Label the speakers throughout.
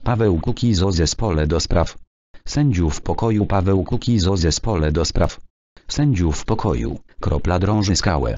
Speaker 1: Paweł Kukiz o zespole do spraw sędziów pokoju. Paweł Kukiz o zespole do spraw sędziów pokoju. Kropla drąży skałę.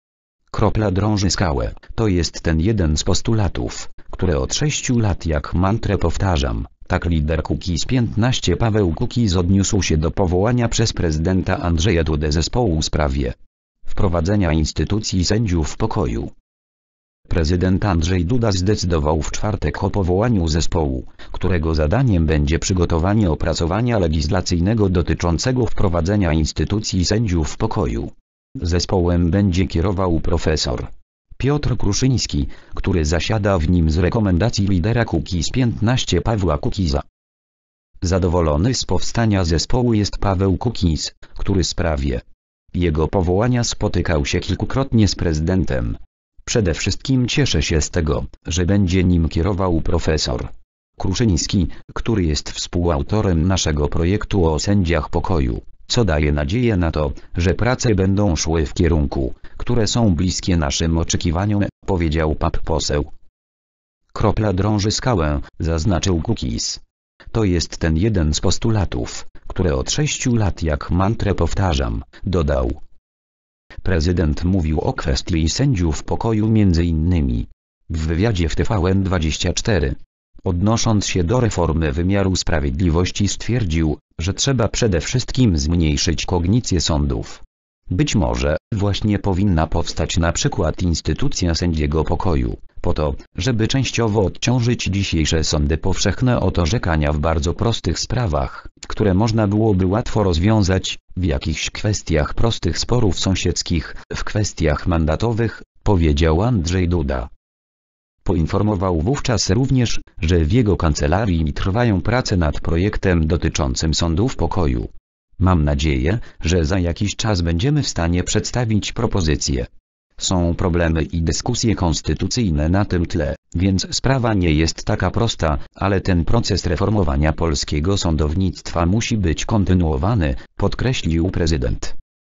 Speaker 1: Kropla drąży skałę. To jest ten jeden z postulatów, które od 6 lat jak mantrę powtarzam. Tak lider Kukiz15 Paweł Kukiz odniósł się do powołania przez prezydenta Andrzeja Dudę zespołu w sprawie wprowadzenia instytucji sędziów pokoju. Prezydent Andrzej Duda zdecydował w czwartek o powołaniu zespołu, którego zadaniem będzie przygotowanie opracowania legislacyjnego dotyczącego wprowadzenia instytucji sędziów pokoju. Zespołem będzie kierował profesor Piotr Kruszyński, który zasiada w nim z rekomendacji lidera Kukiz15 Pawła Kukiza. Zadowolony z powstania zespołu jest Paweł Kukiz, który w sprawie jego powołania spotykał się kilkukrotnie z prezydentem. Przede wszystkim cieszę się z tego, że będzie nim kierował profesor Kruszyński, który jest współautorem naszego projektu o sędziach pokoju, co daje nadzieję na to, że prace będą szły w kierunku, które są bliskie naszym oczekiwaniom, powiedział poseł. Kropla drąży skałę, zaznaczył Kukiz. To jest ten jeden z postulatów, które od 6 lat jak mantrę powtarzam, dodał. Prezydent mówił o kwestii sędziów pokoju m.in. w wywiadzie w TVN24. Odnosząc się do reformy wymiaru sprawiedliwości stwierdził, że trzeba przede wszystkim zmniejszyć kognicję sądów. Być może właśnie powinna powstać na przykład instytucja sędziego pokoju, po to, żeby częściowo odciążyć dzisiejsze sądy powszechne od orzekania w bardzo prostych sprawach, które można byłoby łatwo rozwiązać, w jakichś kwestiach prostych sporów sąsiedzkich, w kwestiach mandatowych, powiedział Andrzej Duda. Poinformował wówczas również, że w jego kancelarii trwają prace nad projektem dotyczącym sądów pokoju. Mam nadzieję, że za jakiś czas będziemy w stanie przedstawić propozycje. Są problemy i dyskusje konstytucyjne na tym tle, więc sprawa nie jest taka prosta, ale ten proces reformowania polskiego sądownictwa musi być kontynuowany, podkreślił prezydent.